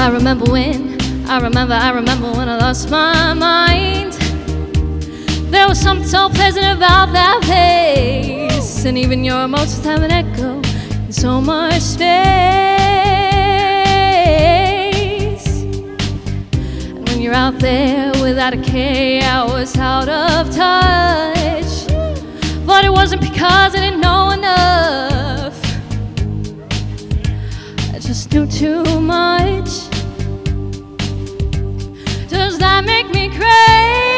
I remember when I lost my mind. There was something so pleasant about that place, and even your emotions have an echo in so much space. And when you're out there without a care, I was out of touch. But it wasn't because I didn't know enough, I just knew too much. Does that make me crazy?